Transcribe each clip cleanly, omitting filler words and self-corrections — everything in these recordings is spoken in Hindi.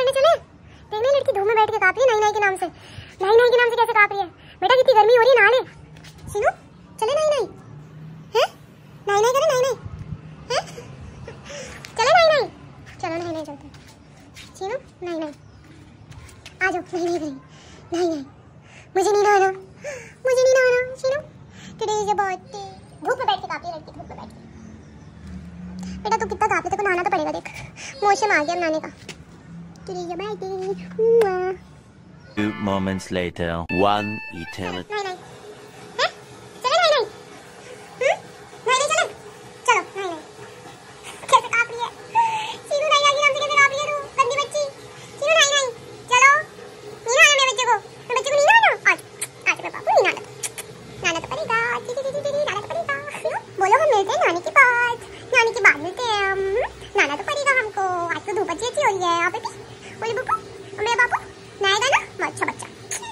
करने चले? देखना लड़की धूप में बैठ के काँप रही है नाई नाई के नाम से। नाई नाई के नाम से कैसे काँप रही है? बेटा कितनी गर्मी हो रही है, नहा ले। सीनू चले नाई नाई, हैं? नाई नाई करे नाई नाई, हैं? चले नाई नाई, चलो नाई नाई चलते हैं। सीनू नाई नाई आ जाओ, नाई नाई करेंगे, नाई नाई। मुझे नहीं नहाना, मुझे नहीं नहाना Seenu, today is a birthday. धूप में बैठ के काँप रही है लड़की, धूप में बैठ के। बेटा तू कितना काँप रही है, तेरे को नहाना तो पड़ेगा। देख मौसम आ गया नहाने का। Today is a birthday. 2 moments later, 1 eternity. नाई नाई, हैं? चले नाई नाई, नाई नाई चले, चलो नाई नाई। कैसे काँप रही है सीनू, नाई नाई के नाम से कैसे काँप रही है तू, गंदी बच्ची। सीनू नाई नाई चलो, नहीं नहाना मेरे बच्चे को, मेरे बच्चे को नहीं नहाना। आज आज मेरे पापा नहीं नहाना, नहाना तो पड़ेगा, नहाना तो पड़ेगा। बोलो हम मिलते हैं नानी के बाद, नानी के बाद मिलते हैं हम। नहाना तो पड़ेगा हमको, आज तो धूप अच्छी हो रही है। आप बेटी बोले बुकू, मेरे बापू नहाएगा ना, अच्छा बच्चा।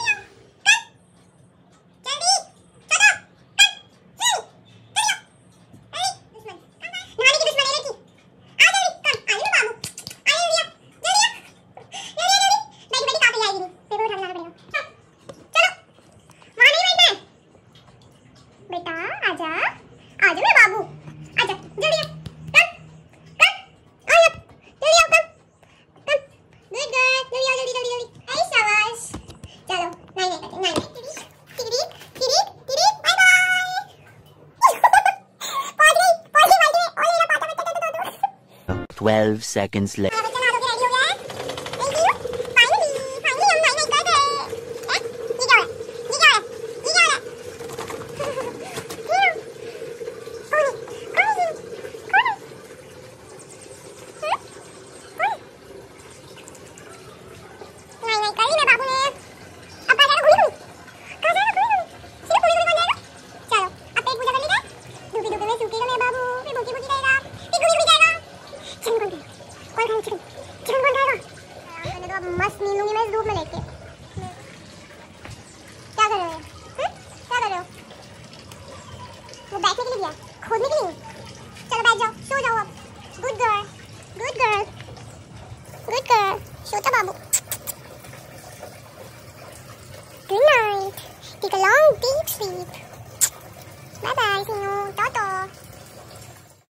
बेटा आजा, आजा मेरे बाबू, आजा जल्दी आ, कम कम, आ जा जल्दी आओ, कम कम, गुड गर्ल, जल्दी आओ, जल्दी जल्दी जल्दी। ऐ शाबाश, चलो नहीं नहीं करते, नहीं नहीं, टिकरी टिकरी टिकरी, बाय बाय। पहुंच गई बाल्टी में, ओए मेरा पाटा मत दो। 12 seconds later. मस्त नींद लूंगी मैं इस धूप में लेके। क्या कर रहे हो? क्या कर रहे हो? वो बैठने के लिए दिया, खोदने के लिए। चलो बैठ जाओ, सो जाओ अब। Good girl, good girl, good girl, सोता बाबू। Good night, take a long deep sleep. Bye bye Seenu, Tata.